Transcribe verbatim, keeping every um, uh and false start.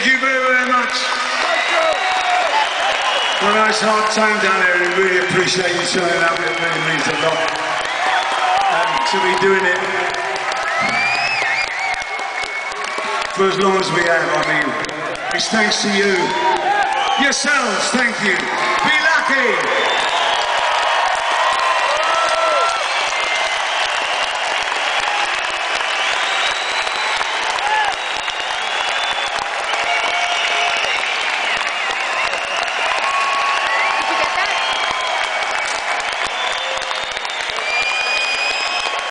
Thank you very, very much. Well, nice hard time down there, and we really appreciate you showing up. It really means a lot. Um, to be doing it for as long as we have, I mean, it's thanks to you. Yourselves, thank you. Be lucky.